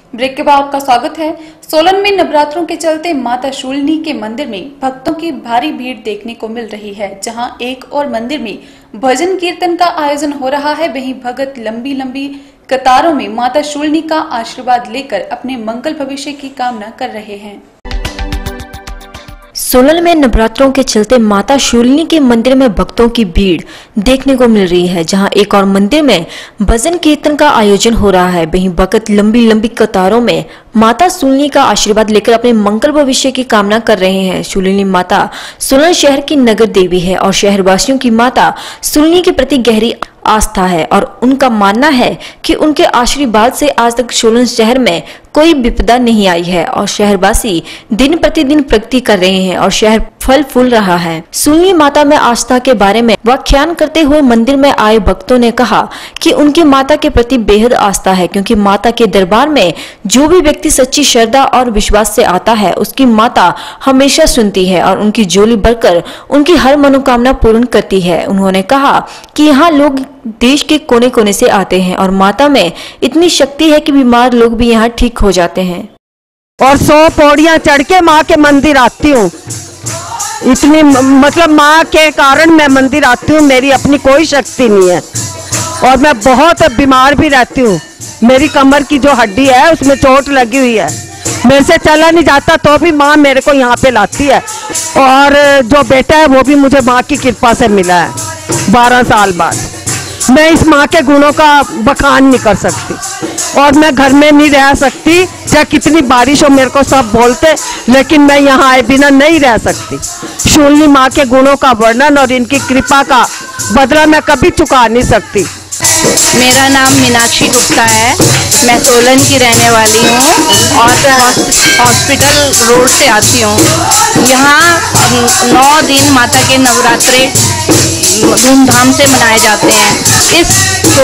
Break के बाद आपका स्वागत है। सोलन में नवरात्रों के चलते माता शूलिनी के मंदिर में भक्तों की भारी भीड़ देखने को मिल रही है। जहां एक और मंदिर में भजन कीर्तन का आयोजन हो रहा है, वहीं भगत लंबी लंबी कतारों में माता शूलिनी का आशीर्वाद लेकर अपने मंगल भविष्य की कामना कर रहे हैं। सोलन में नवरात्रों के चलते माता शूलिनी के मंदिर में भक्तों की भीड़ देखने को मिल रही है। जहां एक और मंदिर में भजन कीर्तन का आयोजन हो रहा है, वहीं भक्त लंबी लंबी कतारों में माता शूलिनी का आशीर्वाद लेकर अपने मंगल भविष्य की कामना कर रहे हैं। शूलिनी माता सोलन शहर की नगर देवी है और शहरवासियों की माता शूलिनी के प्रति गहरी आस्था है और उनका मानना है कि उनके आशीर्वाद से आज तक सोलन शहर में कोई विपदा नहीं आई है और शहरवासी दिन प्रतिदिन प्रगति कर रहे हैं और शहर फल फूल रहा है। शूलिनी माता में आस्था के बारे में व्याख्यान करते हुए मंदिर में आए भक्तों ने कहा कि उनकी माता के प्रति बेहद आस्था है, क्योंकि माता के दरबार में जो भी व्यक्ति सच्ची श्रद्धा और विश्वास से आता है उसकी माता हमेशा सुनती है और उनकी झोली भरकर उनकी हर मनोकामना पूर्ण करती है। उन्होंने कहा कि यहाँ लोग देश के कोने कोने से आते हैं और माता में इतनी शक्ति है कि बीमार लोग भी यहाँ ठीक हो जाते हैं। और 100 पौड़ियां चढ़ के माँ के मंदिर आती हूँ। इतनी मतलब माँ के कारण मैं मंदिर आती हूँ, मेरी अपनी कोई शक्ति नहीं है और मैं बहुत बीमार भी रहती हूँ। मेरी कमर की जो हड्डी है उसमें चोट लगी हुई है, मेरे से चला नहीं जाता, तो भी माँ मेरे को यहाँ पे लाती है। और जो बेटा है वो भी मुझे माँ की कृपा से मिला है 12 साल बाद। मैं इस माँ के गुणों का बखान नहीं कर सकती और मैं घर में नहीं रह सकती, चाहे कितनी बारिश हो मेरे को सब बोलते, लेकिन मैं यहाँ आए बिना नहीं रह सकती। शूलिनी माँ के गुणों का वर्णन और इनकी कृपा का बदला मैं कभी चुका नहीं सकती। मेरा नाम मीनाक्षी गुप्ता है, मैं सोलन की रहने वाली हूँ और हॉस्पिटल रोड से आती हूँ। यहाँ 9 दिन माता के नवरात्रे धूमधाम से मनाए जाते हैं। इस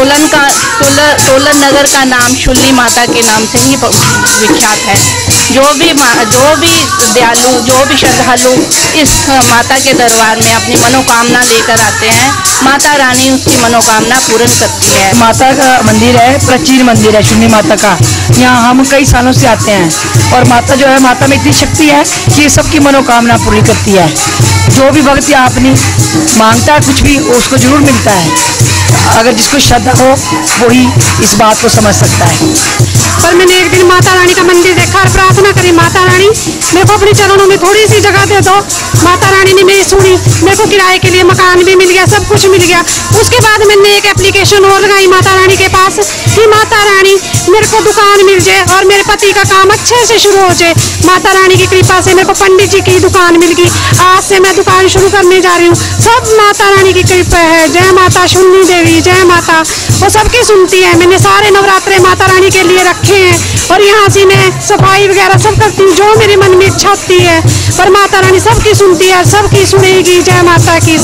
सोलन नगर का नाम शूलिनी माता के नाम से ही विख्यात है। जो भी दयालु, जो भी श्रद्धालु इस माता के दरबार में अपनी मनोकामना लेकर आते हैं, माता रानी उसकी मनोकामना पूर्ण करती है। माता का मंदिर है, प्राचीन मंदिर है शूलिनी माता का। यहाँ हम कई सालों से आते हैं और माता जो है, माता में इतनी शक्ति है कि सबकी मनोकामना पूरी करती है। जो भी भक्त यहाँ अपनी मांगता है कुछ भी उसको जरूर मिलता है। अगर जिसको श्रद्धा हो वही इस बात को समझ सकता है। पर मैंने एक दिन माता रानी का मंदिर देखा और प्रार्थना करी, माता रानी मेरे को अपने चरणों में थोड़ी सी जगह दे दो। माता रानी ने मेरी सुनी, मेरे को किराए के लिए मकान भी मिल गया, सब कुछ मिल गया। उसके बाद मैंने एक एप्लीकेशन और लगाई माता रानी के पास कि माता रानी मेरे को दुकान मिल जाए और मेरे पति का काम अच्छे से शुरू हो जाए। माता रानी की कृपा से मेरे को पंडित जी की दुकान मिल गई। आज से मैं दुकान शुरू करने जा रही हूँ। सब माता रानी की कृपा है। जय माता शूलिनी देवी, जय माता। वो सबकी सुनती है। मैंने सारे नवरात्रे माता रानी के लिए रखे हैं और यहाँ से मैं सफाई वगैरह सब करती हूँ, जो मेरे मन में इच्छा होती है। पर माता रानी सबकी सुनती है, सबकी सुनेगी। जय माता की।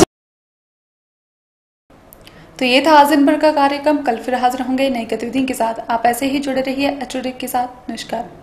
तो ये था आज दिन भर का कार्यक्रम। कल फिर हाजिर होंगे नई गतिविधियों के साथ। आप ऐसे ही जुड़े रहिए एच के साथ। नमस्कार।